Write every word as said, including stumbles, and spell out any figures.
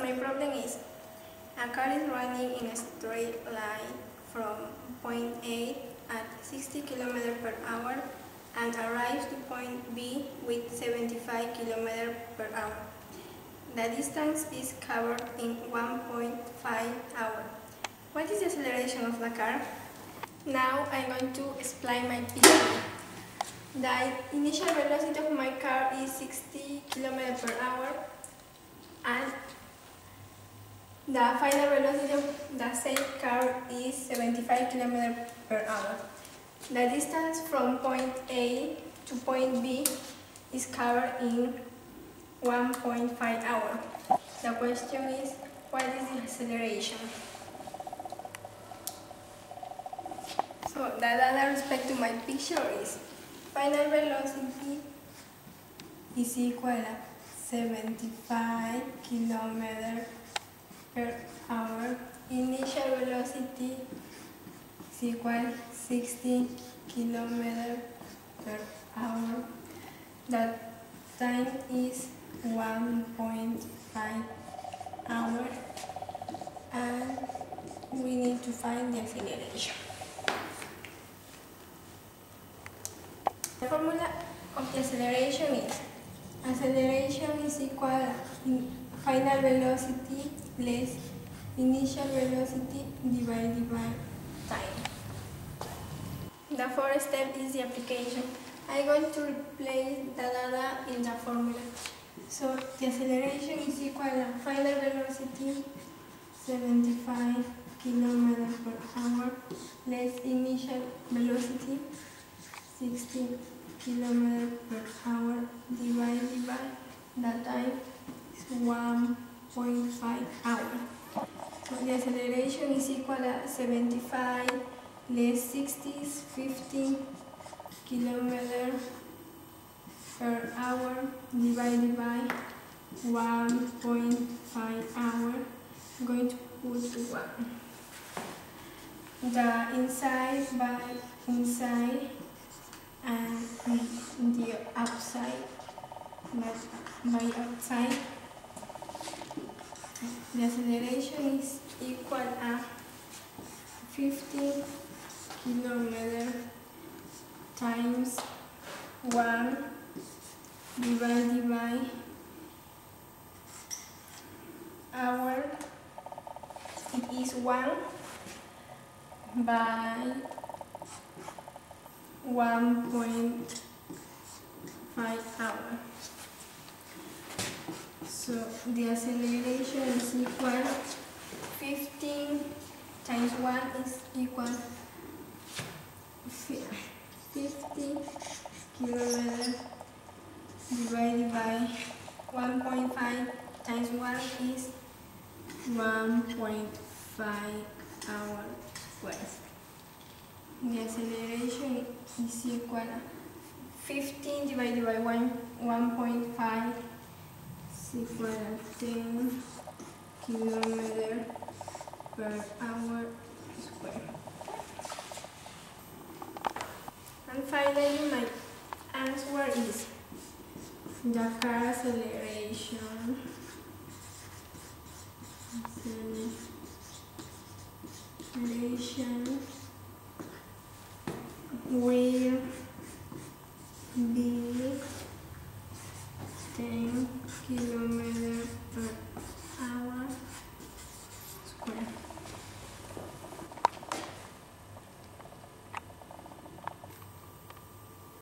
following problem is: a car is running in a straight line from point A at sixty kilometers per hour and arrives to point B with seventy-five kilometers per hour. The distance is covered in one point five hours. What is the acceleration of the car? Now I'm going to explain my picture. The initial velocity of my car is sixty kilometers per hour and the final velocity of the same car is seventy-five kilometers per hour. The distance from point A to point B is covered in one point five hours. The question is, what is the acceleration? So the data respect to my picture is: final velocity is equal to seventy-five kilometers per hour. Initial velocity is equal to sixty kilometers per hour. The time is one point five hours, and we need to find the acceleration. The formula of the acceleration is: acceleration is equal to final velocity less initial velocity divided by time. The fourth step is the application. I'm going to replace the data in the formula. So the acceleration is equal to final velocity seventy-five kilometers per hour less initial velocity sixty kilometers per hour divided by the time is one point five hours. So the acceleration is equal to seventy-five less sixty is fifty kilometers per hour divided by one point five hours. I'm going to put one. The inside by inside and the outside by, by outside. The acceleration is equal to fifty kilometers times one divided by hour. It is one by one point five hours. So the acceleration is equal to fifteen times one is equal fifty kilometers divided by one point five times one is one point five hours squared. The acceleration is equal to fifteen divided by one point five is equal to ten kilometers per hour squared. And finally, my answer is the car acceleration acceleration will